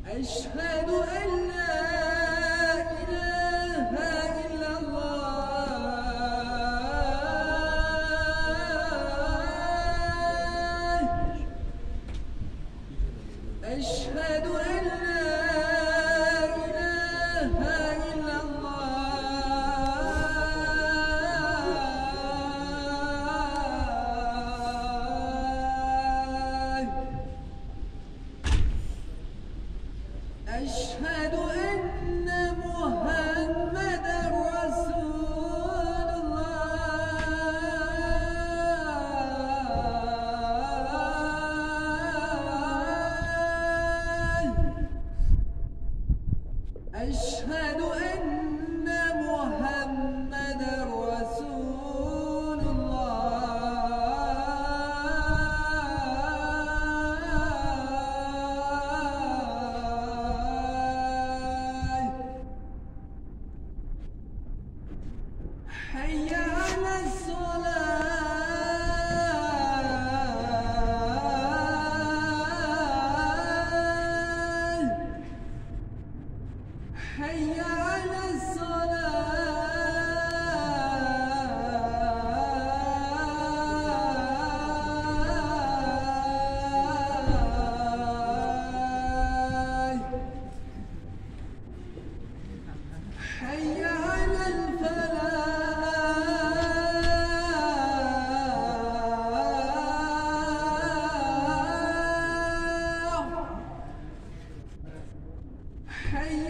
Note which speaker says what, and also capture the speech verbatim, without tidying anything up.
Speaker 1: أشهد أن لا إله إلا الله. أشهد أن لا إله إلا الله. أشهد أن محمدًا رسول الله. أشهد أن محمدًا رسول الله. حي على الصلاة. حي على الصلاة. حي على الفلاح. حي